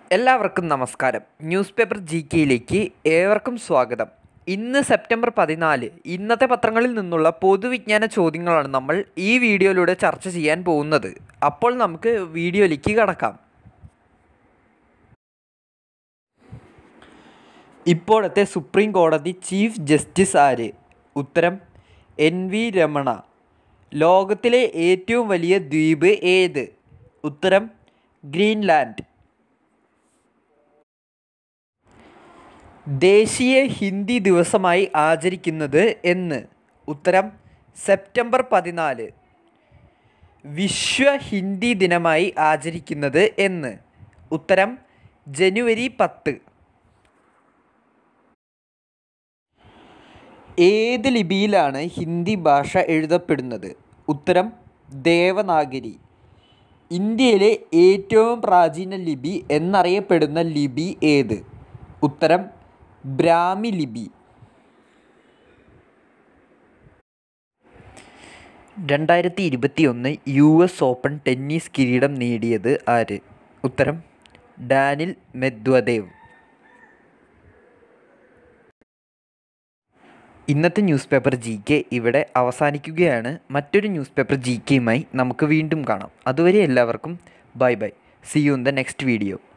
എല്ലാവർക്കും നമസ്കാരം. News paper G കെയിലേക്ക് ഏവർക്കും സ്വാഗതം. ഇന്ന് സെപ്റ്റംബർ 14. ഇന്നത്തെ പത്രങ്ങളിൽ നിന്നുള്ള പൊതുവിജ്ഞാന ചോദ്യങ്ങളാണ് നമ്മൾ ഈ വീഡിയോയിലൂടെ ചർച്ച ചെയ്യാൻ പോകുന്നത്. അപ്പോൾ നമുക്ക് വീഡിയോയിലേക്ക് കടക്കാം. ഇപ്പോഴത്തെ സുപ്രീം കോടതി ചീഫ് ജസ്റ്റിസ് ആര്? ഉത്തരം NV രമണ. ലോകത്തിലെ ഏറ്റവും വലിയ ദ്വീപ് ഏത്? ഉത്തരം ഗ്രീൻലാൻഡ്. ദേശീയ ഹിന്ദി ദിവസമായി ആചരിക്കുന്നത് എന്ന്? ഉത്തരം സെപ്റ്റംബർ 14. വിശ്വ ഹിന്ദി ദിനമായി ആചരിക്കുന്നത് എന്ന്? ഉത്തരം ജനുവരി 10. ഏത് ലിപിയിലാണ് ഹിന്ദി ഭാഷ എഴുതപ്പെടുന്നത്? ഉത്തരം ദേവനാഗരി. ഇന്ത്യയിലെ ഏറ്റവും പ്രാചീന ലിപി എന്നറിയപ്പെടുന്ന ലിപി ഏത്? ഉത്തരം ബ്രാഹ്മി ലിപി. 2021 US ഓപ്പൺ ടെന്നീസ് കിരീടം നേടിയത് ആര്? ഉത്തരം ഡാനിൽ മെദ്വദേവ്. ഇന്നത്തെ ന്യൂസ് പേപ്പർ ജി കെ ഇവിടെ അവസാനിക്കുകയാണ്. മറ്റൊരു ന്യൂസ് പേപ്പർ ജി കെയുമായി നമുക്ക് വീണ്ടും കാണാം. അതുവരെ എല്ലാവർക്കും bye bye. See you in the next video.